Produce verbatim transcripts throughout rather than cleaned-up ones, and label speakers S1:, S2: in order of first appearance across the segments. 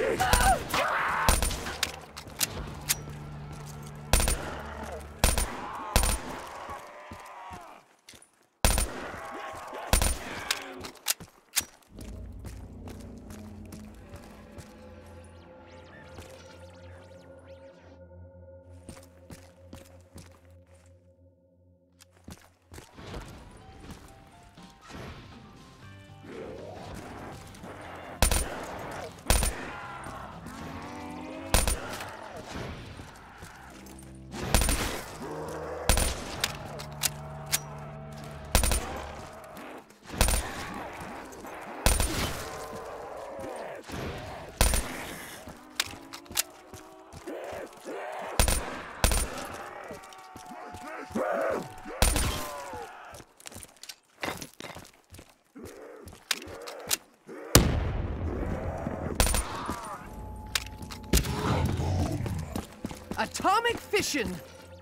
S1: Atomic fission!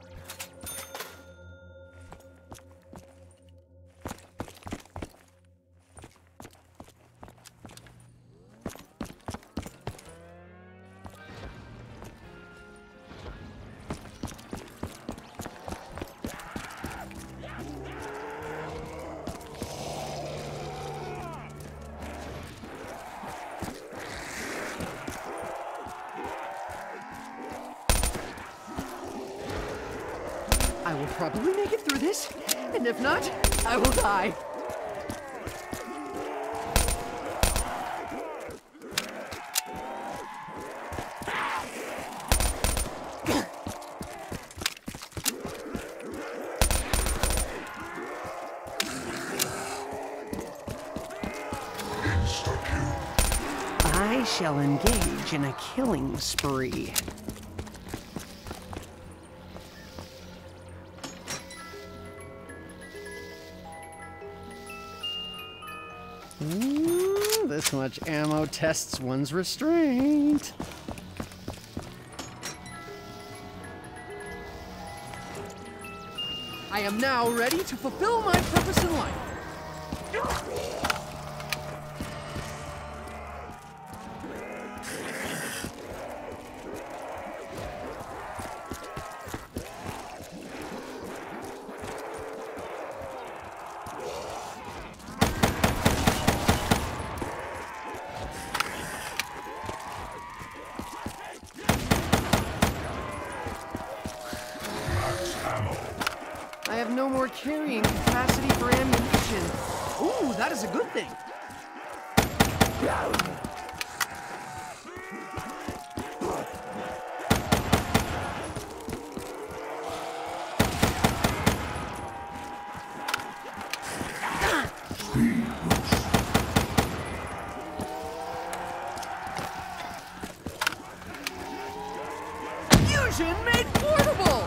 S1: I will probably make it through this, and if not, I will die. I shall engage in a killing spree. Mm, this much ammo tests one's restraint. I am now ready to fulfill my purpose in life. I have no more carrying capacity for ammunition. Ooh, that is a good thing. Fusion made portable!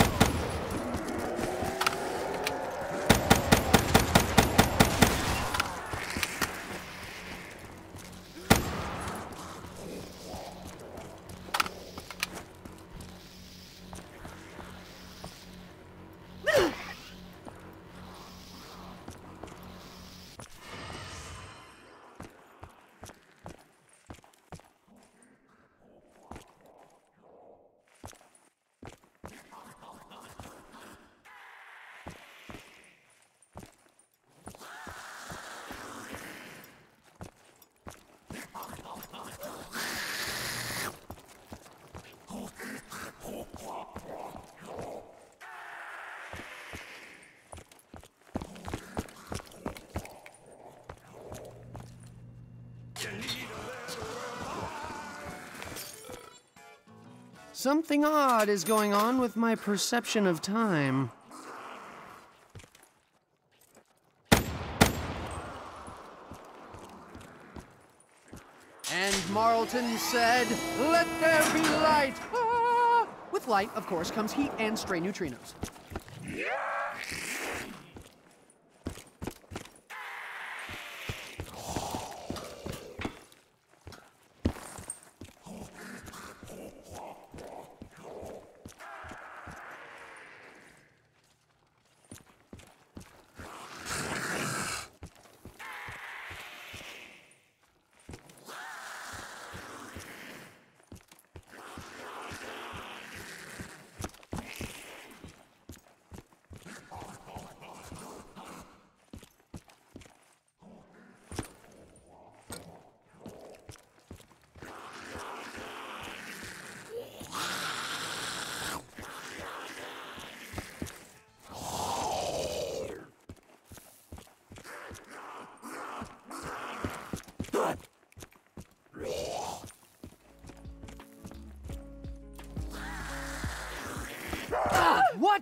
S1: Something odd is going on with my perception of time. And Marlton said, "Let there be light!" Ah! With light, of course, comes heat and stray neutrinos.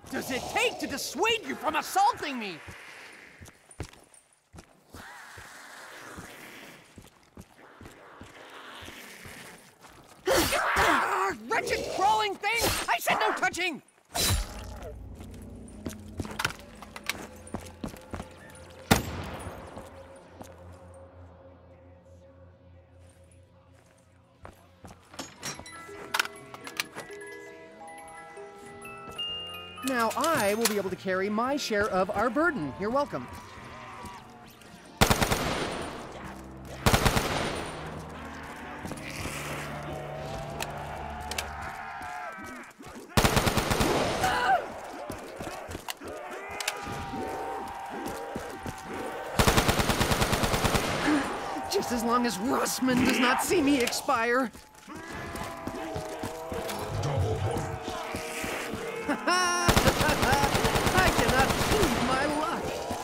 S1: does it take to dissuade you from assaulting me? Ah, wretched crawling thing! I said no touching! Now I will be able to carry my share of our burden. You're welcome. Just as long as Russman does not see me expire. I cannot believe my luck.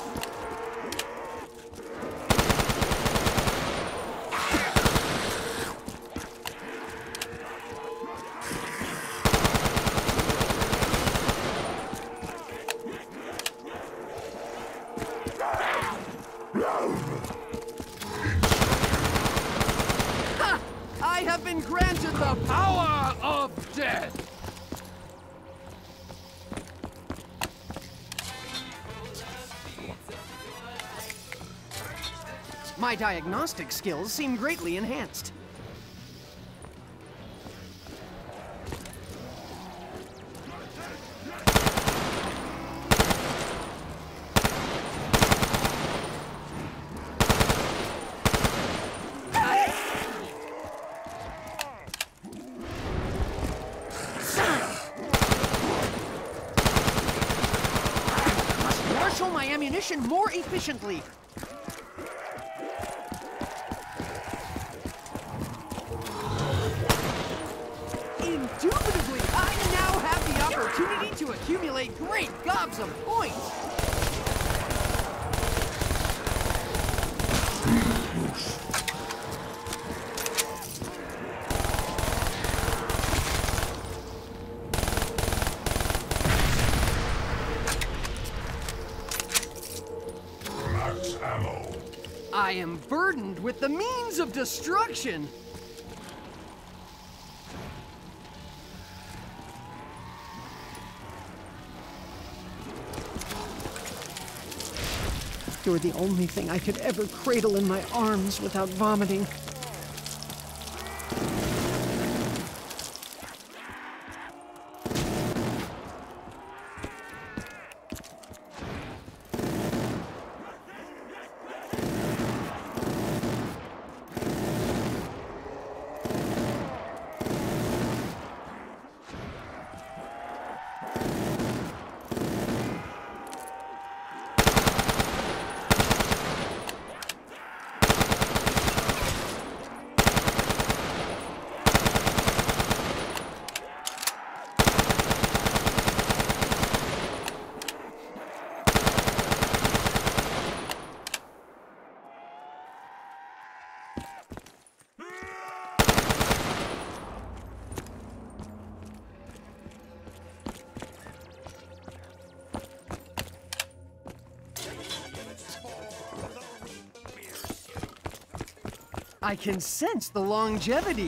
S1: Ha! I have been granted the power of death. My diagnostic skills seem greatly enhanced. Must marshal my ammunition more efficiently. Indubitably, I now have the opportunity to accumulate great gobs of points.
S2: Max Ammo.
S1: I am burdened with the means of destruction. You're the only thing I could ever cradle in my arms without vomiting. I can sense the longevity.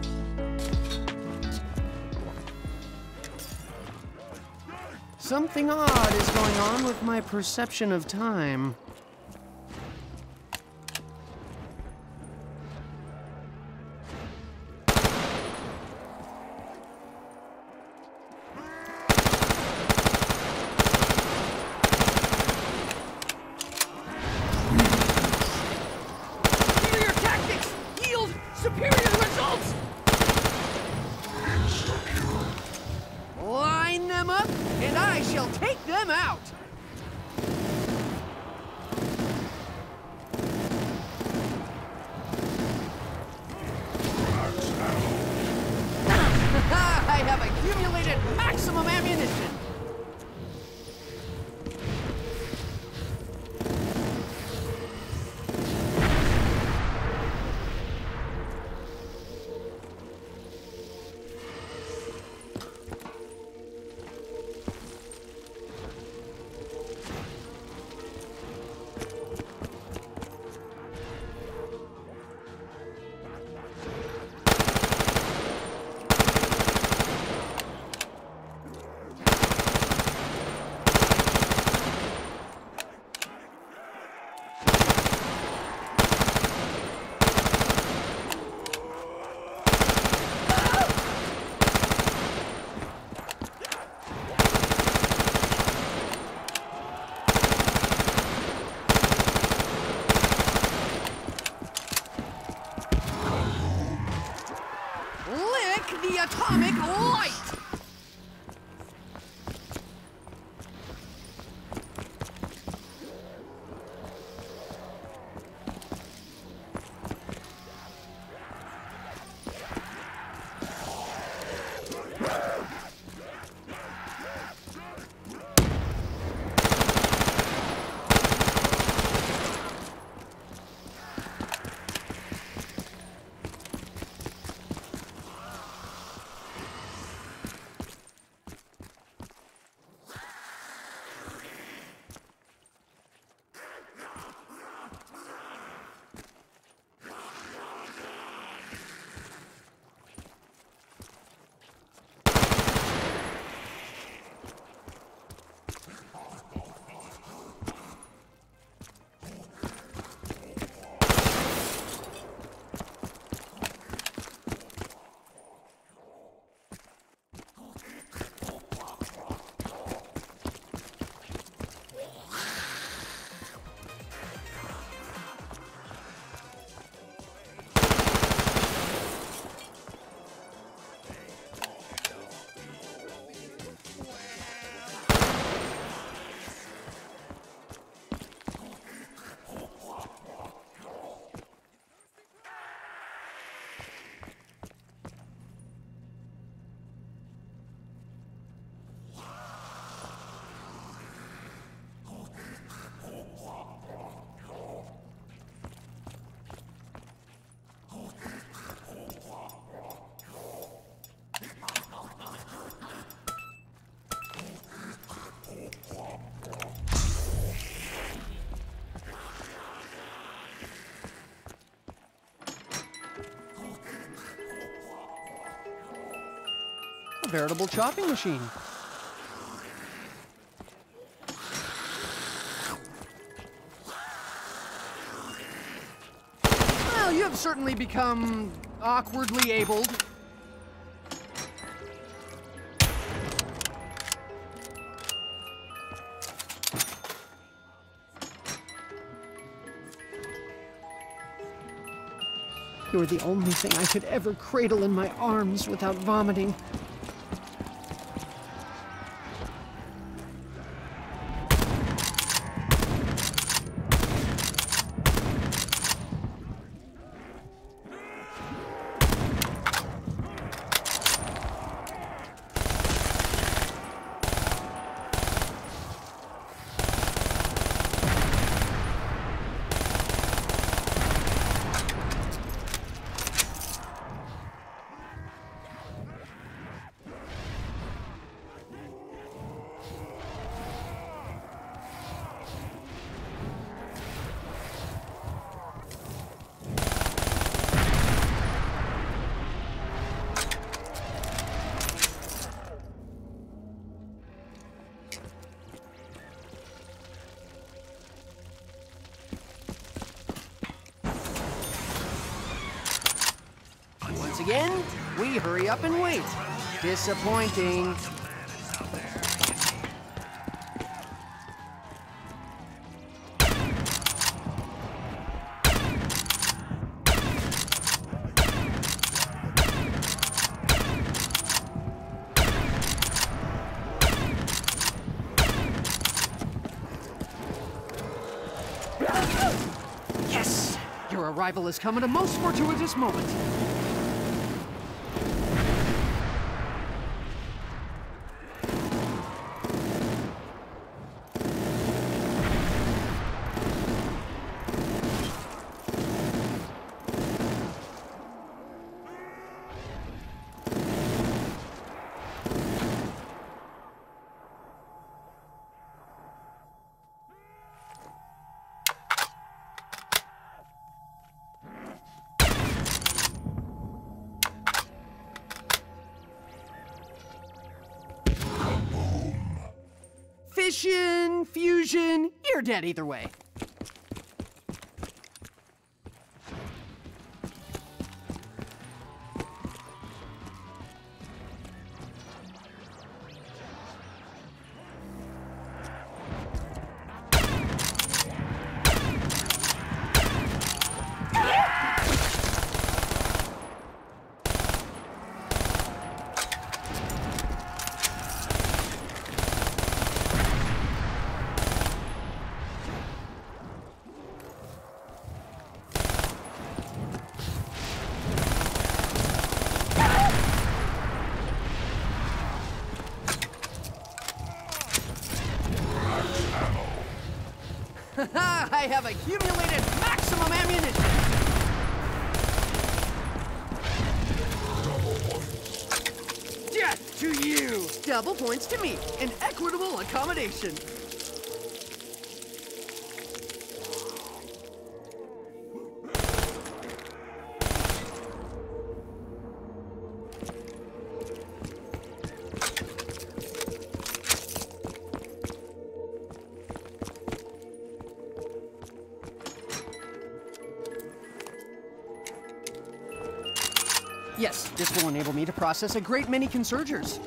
S1: Something odd is going on with my perception of time. atomic light! A veritable chopping machine. Well, you have certainly become awkwardly abled. You were the only thing I could ever cradle in my arms without vomiting. Again, we hurry up and wait. Disappointing. Yes! Your arrival has come at a most fortuitous moment. Fission, fusion, you're dead either way. I have accumulated maximum ammunition! Death to you! Double points to me, an equitable accommodation. Yes, this will enable me to process a great many consurgers.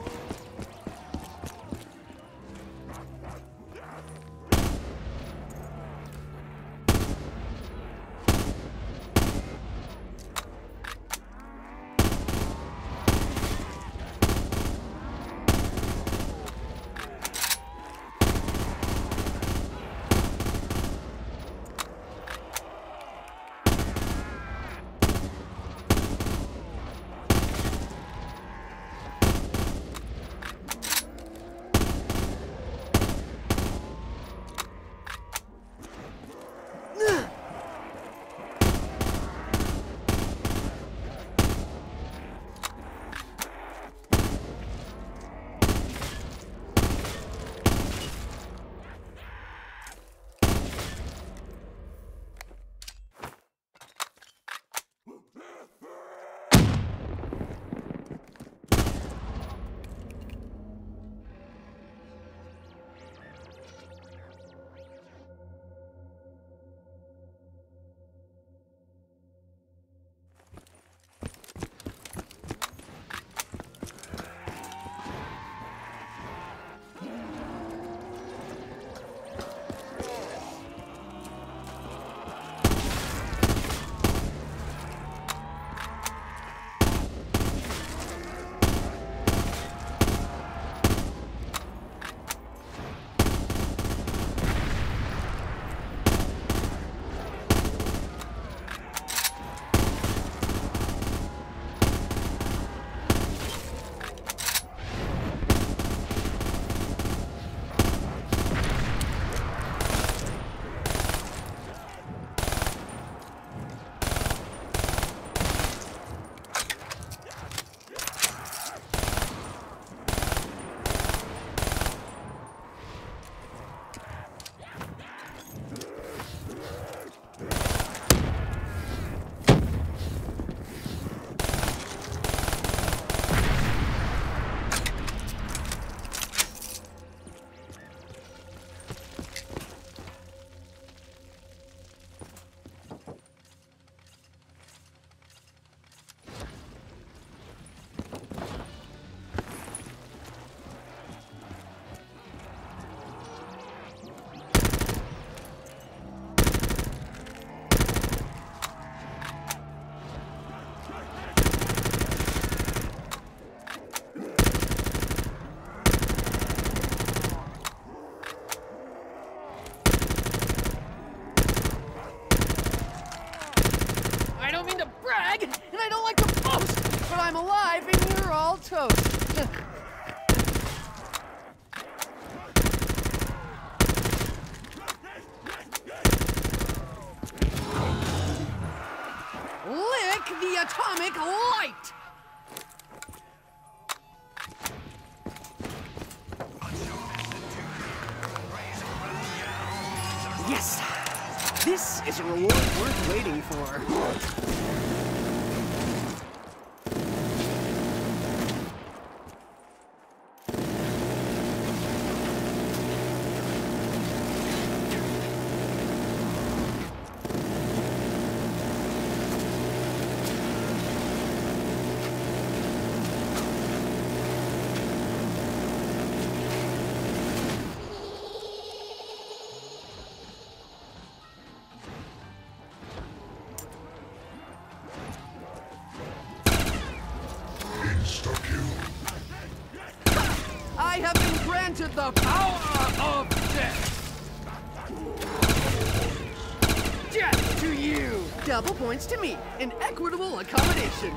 S1: I'm alive and you're all toast. Lick the atomic light! Yes! This is a reward worth waiting for. I have been granted the power of death! Death to you! Double points to me, an equitable accommodation.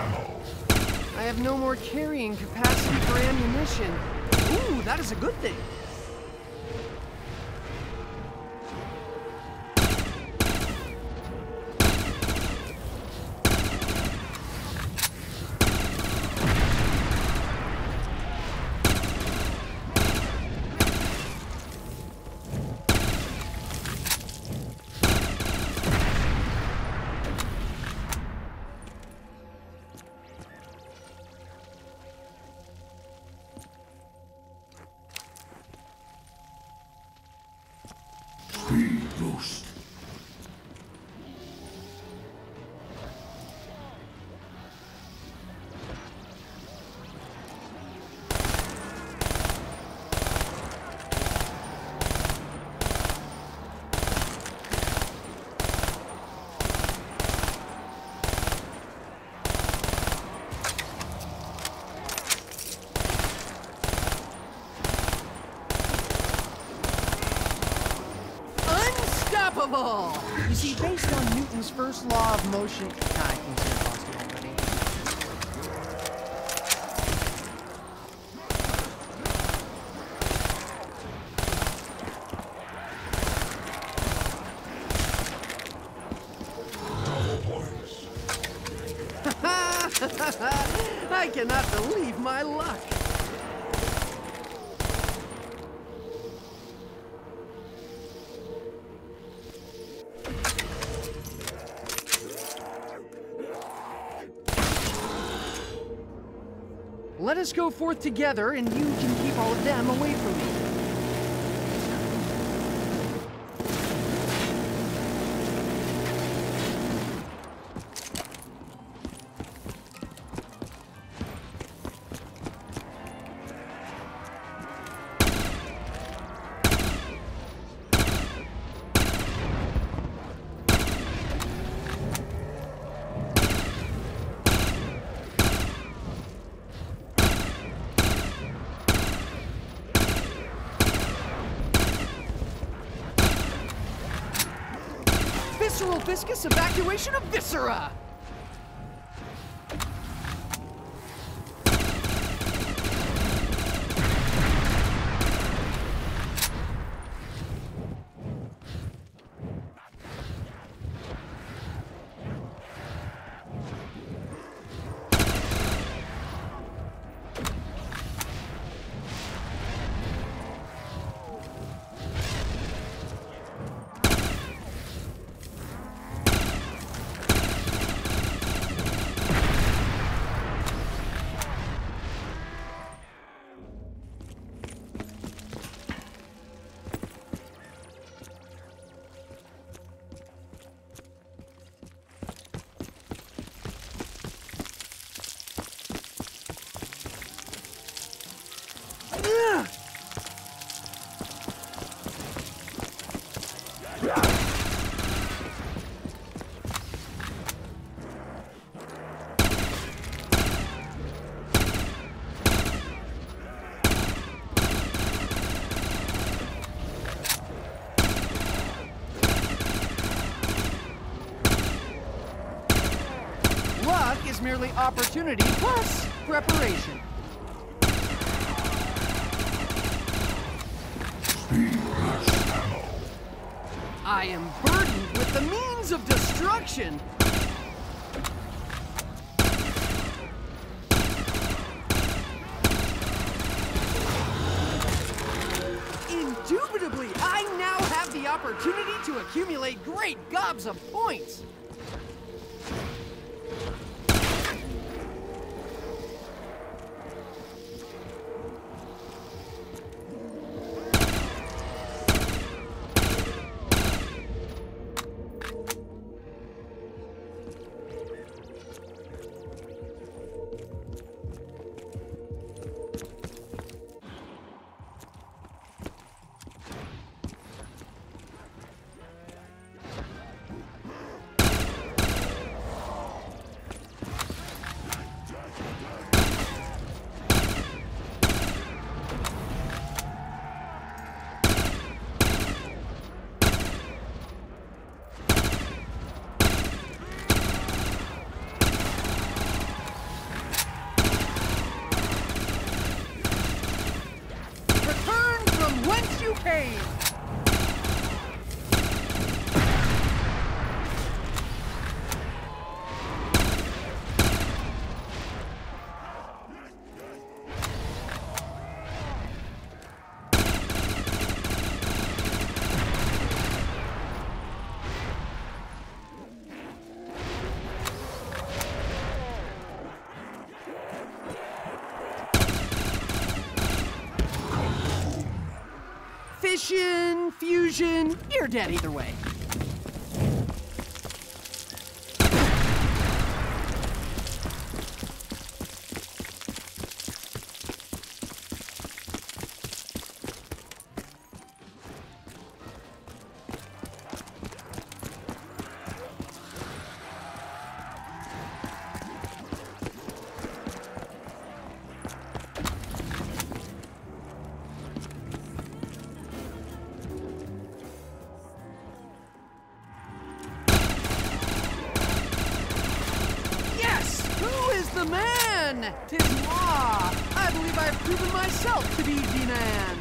S2: Ammo.
S1: I have no more carrying capacity for ammunition. Ooh, that is a good thing.
S2: Speed boost.
S1: You see, based on Newton's first law of motion, I can see lost it already.
S2: Double points.
S1: I cannot believe my luck. Let us go forth together, and you can keep all of them away from me. Visceral viscous evacuation of viscera! Luck is merely opportunity plus preparation.
S2: Max Ammo.
S1: I am burdened with the means of destruction. Indubitably, I now have the opportunity to accumulate great gobs of points. cave! Fission, fusion, you're dead either way. The man! 'Tis moi! I believe I've proven myself to be the man!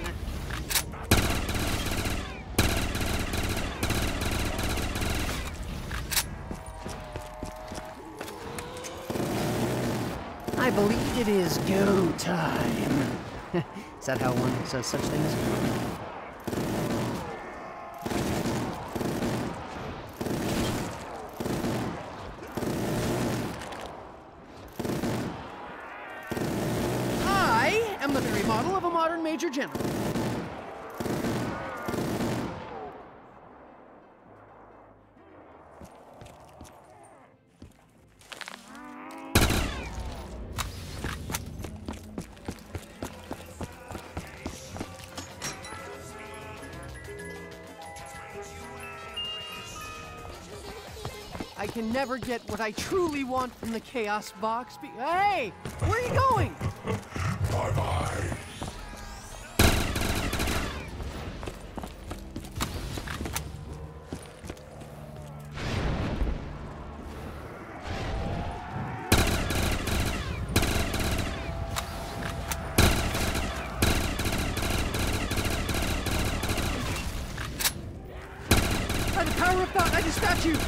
S1: I believe it is go time. Is that how one says such things? Model of a modern Major General. I can never get what I truly want from the Chaos Box. Be hey! Where are you going?
S2: Bye-bye.
S1: By the power of thought, I dispatch you!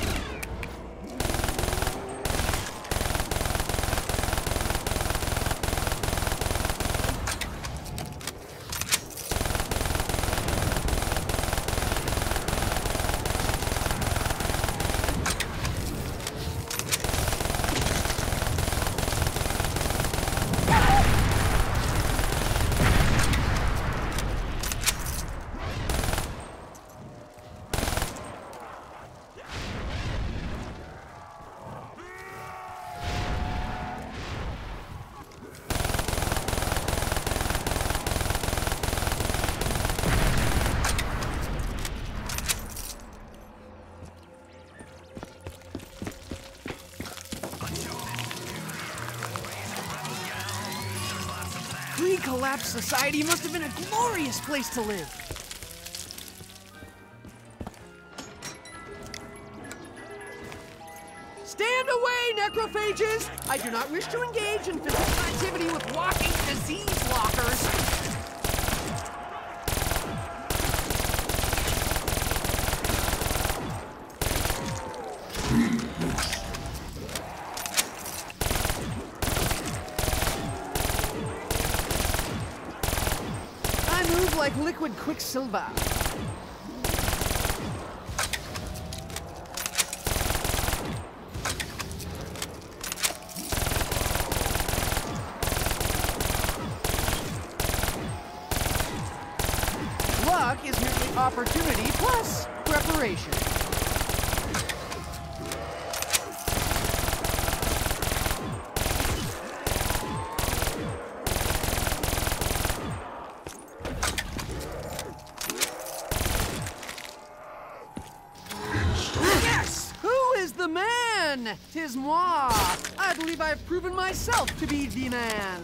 S1: Pre-collapse society must have been a glorious place to live. Stand away, necrophages! I do not wish to engage in physical activity with walking disease lockers. Like liquid quicksilver. Luck is merely opportunity plus preparation. The man! 'Tis moi! I believe I've proven myself to be the man!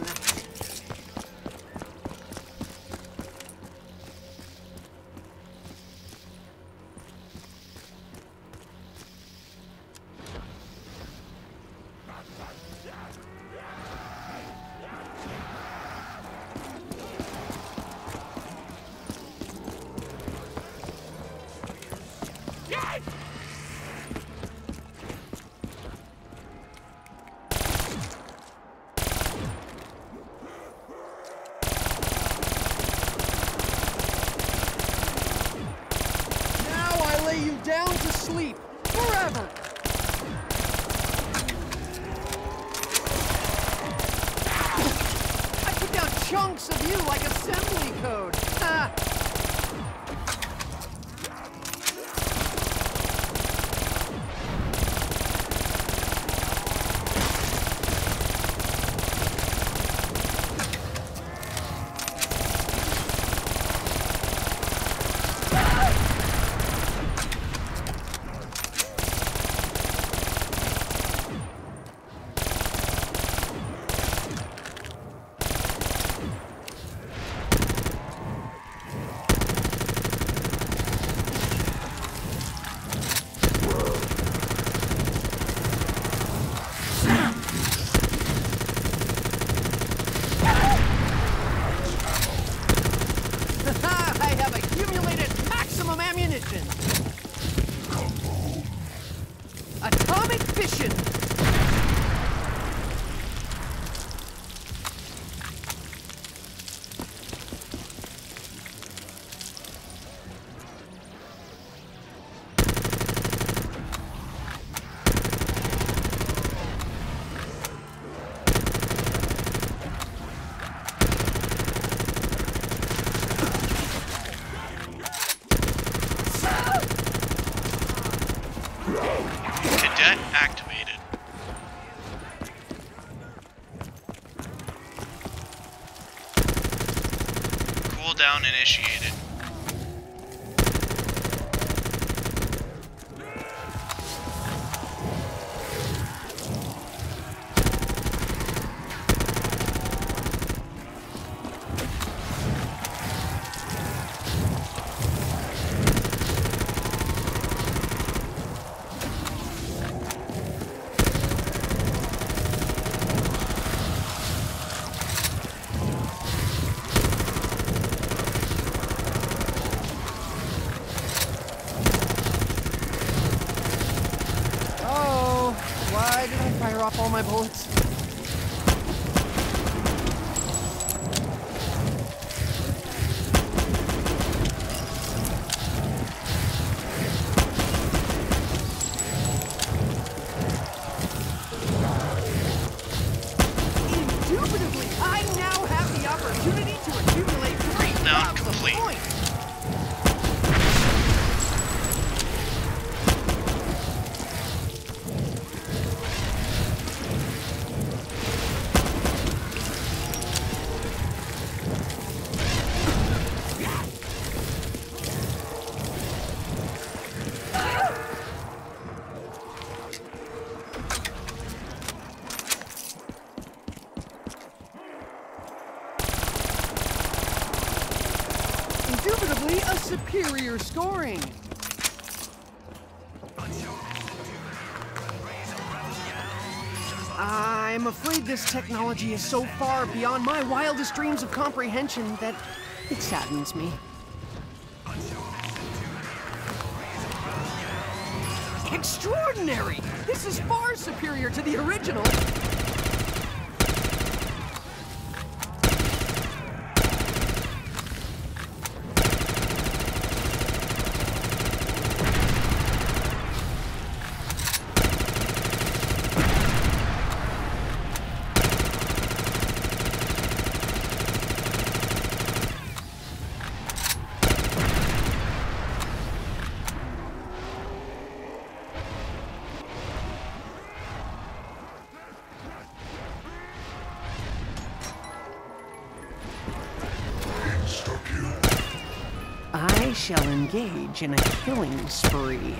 S1: chunks of you like assembly code. Ha! Atomic fission!
S3: Cadet activated. Cooldown initiated.
S1: Why did I fire off all my bullets? Indubitably, I now have the opportunity to accumulate three blocks of points. Indubitably a superior scoring. I'm afraid this technology is so far beyond my wildest dreams of comprehension that it saddens me. Extraordinary! This is far superior to the original. I shall engage in a killing spree.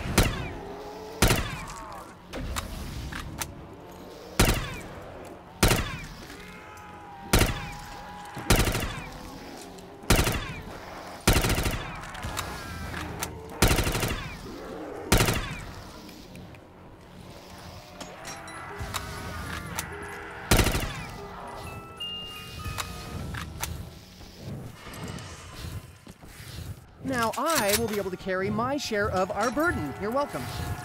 S1: Now I will be able to carry my share of our burden. You're welcome.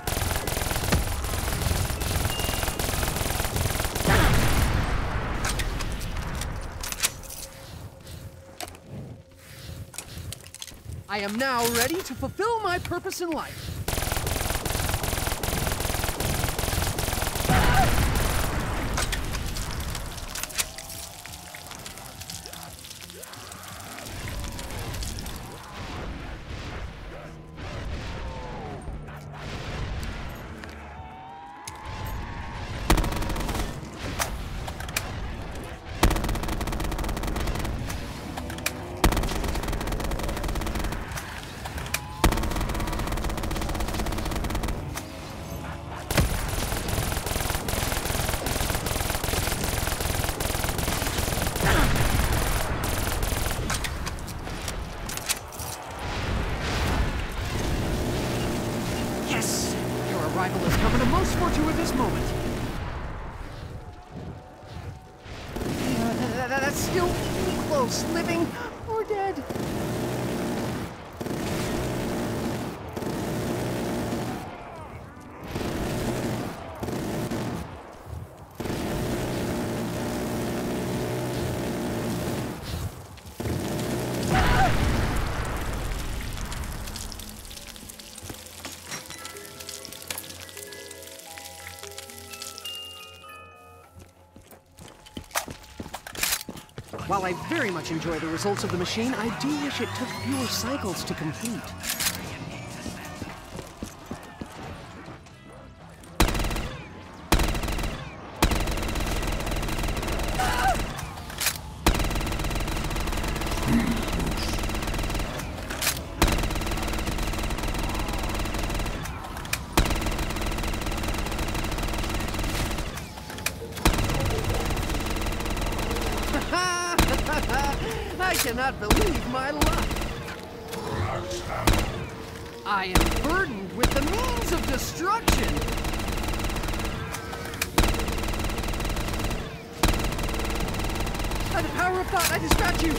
S1: I am now ready to fulfill my purpose in life. that, that, that's still close, living or dead. While I very much enjoy the results of the machine, I do wish it took fewer cycles to complete. I cannot believe my luck. I am burdened with the means of destruction. By the power of thought, I distract you.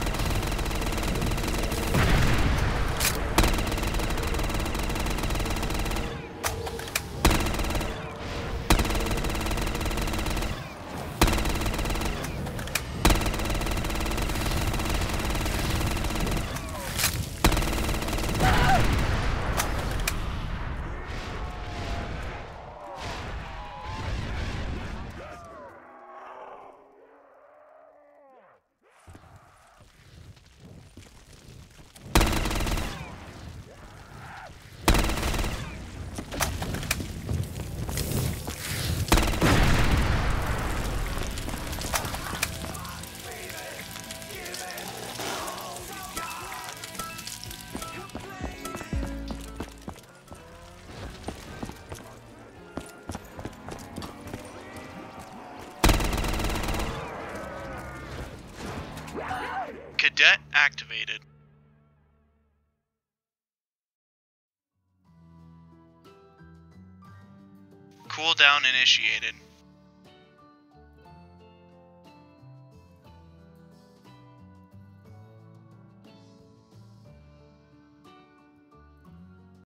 S3: Cadet activated. Cooldown initiated.